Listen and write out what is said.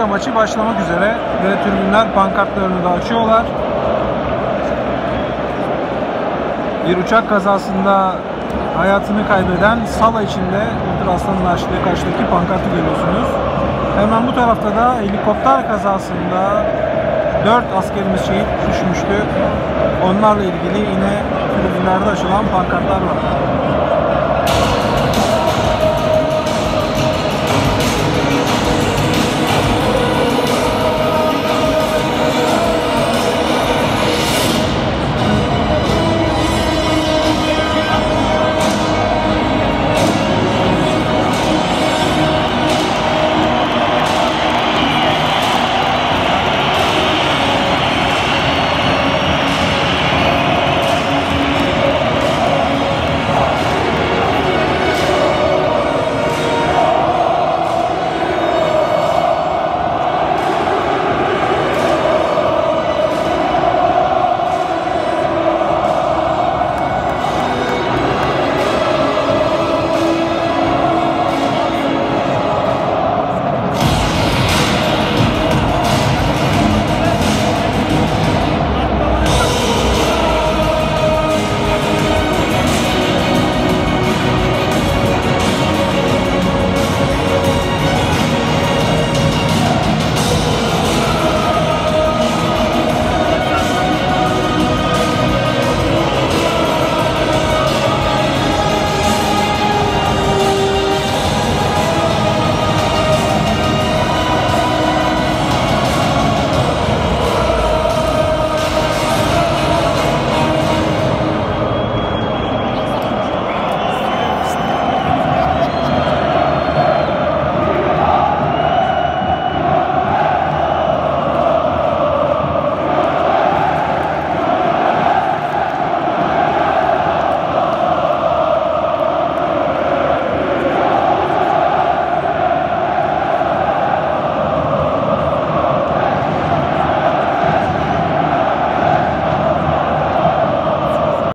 Liga maçı başlamak üzere ve tribünler pankartlarını da açıyorlar. Bir uçak kazasında hayatını kaybeden Sala içinde Ultraslan'ın açtığı karşıdaki pankartı görüyorsunuz. Hemen bu tarafta da helikopter kazasında 4 askerimiz şehit düşmüştü. Onlarla ilgili yine tribünlerde açılan pankartlar var.